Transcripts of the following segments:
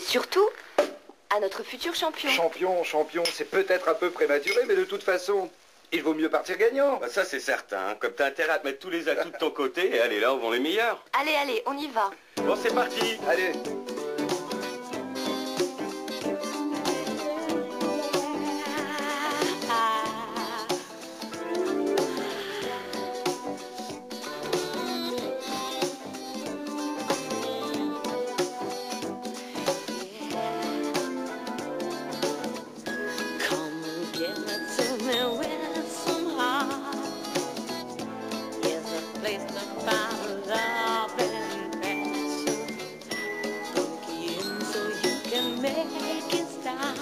surtout à notre futur champion. Champion, c'est peut-être un peu prématuré, mais de toute façon, il vaut mieux partir gagnant. Bah ça c'est certain, comme t'as intérêt à te mettre tous les atouts de ton côté et aller là où vont les meilleurs. Allez, on y va. Bon, c'est parti. Allez. Make it stop.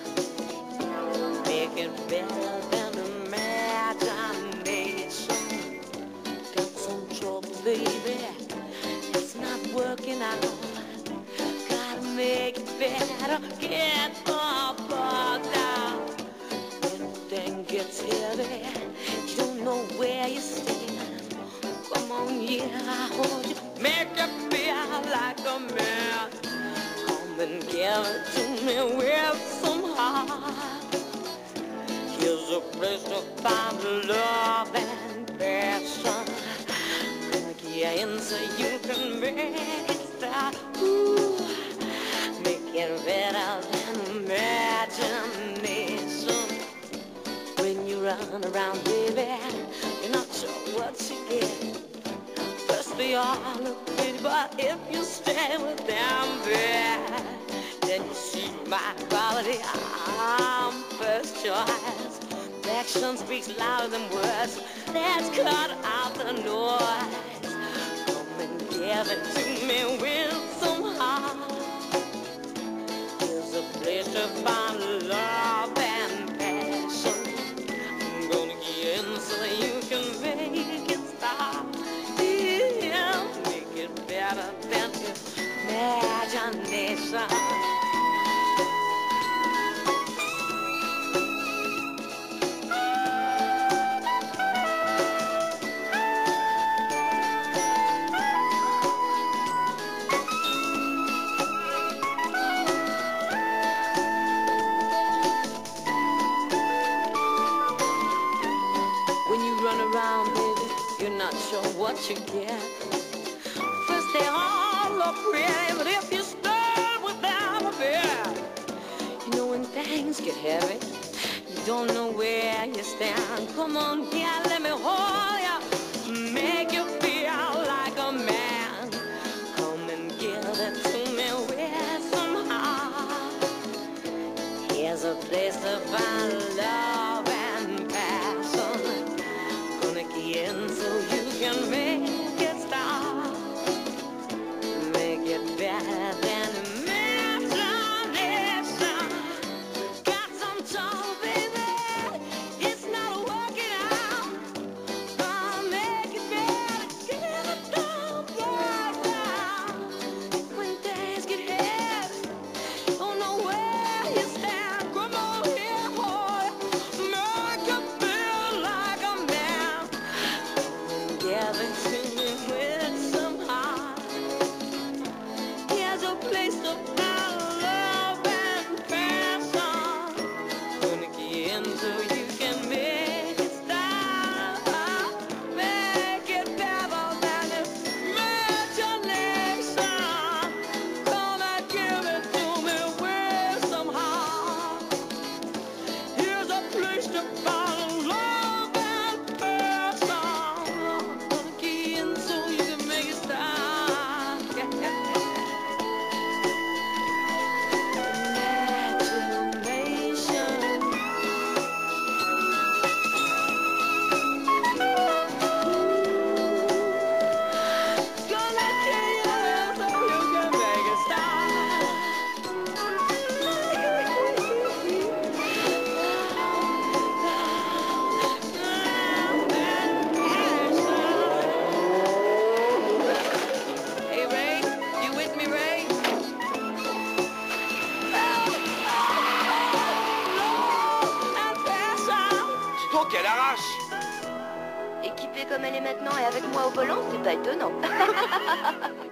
Make it better than imagination. Got some trouble, baby. It's not working out. Gotta make it better. Get the bug down. When the thing gets heavy, you don't know where you stand. Come on, yeah, I hold you. Make it feel like a man. And give it to me with some heart. Here's a place to find love and passion. Make you in so you can make it stop. Ooh, make it better than imagination. When you run around, baby, you're not sure what you get. First they all look pretty, but if you stay with them, baby, then you see my quality. I'm first choice. Action speaks louder than words. Let's cut out the noise. Come and give it to me with some heart. There's a place to find love and passion. I'm gonna get in so you can make it stop. Yeah, make it better than imagination. You're not sure what you get. First they all look pretty, but if you start with them a bit, you know when things get heavy, you don't know where you stand. Come on, yeah, let me hold ya, make you feel like a man. Come and give it to me with some heart. Here's a place to find love and passion. In so you can make it stop. Make it better than imagination. Got some trouble, baby. It's not working out. I'll make it better. Get it down, right down. When things get heavy, don't know where you stand. Come on here, boy. Make it feel like a man. Give it to me with some heart. Here's a place to find love and passion. Gonna get in so you can make it stop. Make it better than imagination. Come and give it to me with some heart. Here's a place to find love and passion. So you can make it stop. Imagination. Gonna kill you so you can make it stop. Hey Ray, you with me, Ray? Dis donc, qu'elle arrache. Équipée comme elle est maintenant et avec moi au volant, c'est pas étonnant.